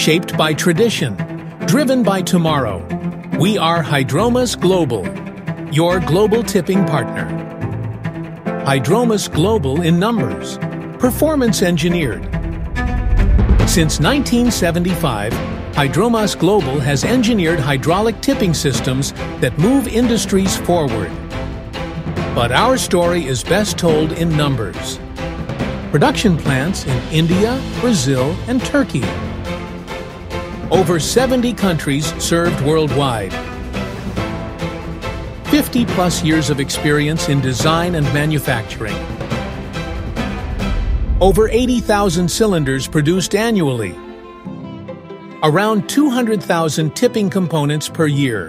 Shaped by tradition, driven by tomorrow. We are Hidromas Global, your global tipping partner. Hidromas Global in numbers. Performance engineered. Since 1975, Hidromas Global has engineered hydraulic tipping systems that move industries forward. But our story is best told in numbers. Production plants in India, Brazil, and Turkey. Over 70 countries served worldwide. 50-plus years of experience in design and manufacturing. Over 80,000 cylinders produced annually. Around 200,000 tipping components per year.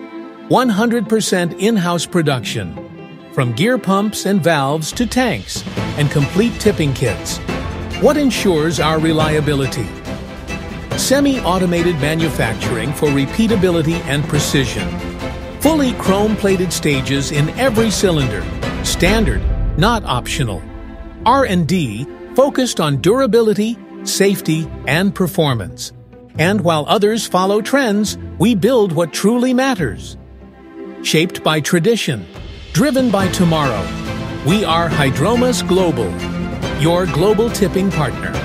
100% in-house production, from gear pumps and valves to tanks and complete tipping kits. What ensures our reliability? Semi-automated manufacturing for repeatability and precision. Fully chrome-plated stages in every cylinder. Standard, not optional. R&D focused on durability, safety, and performance. And while others follow trends, we build what truly matters. Shaped by tradition, driven by tomorrow. We are Hidromas Global, your global tipping partner.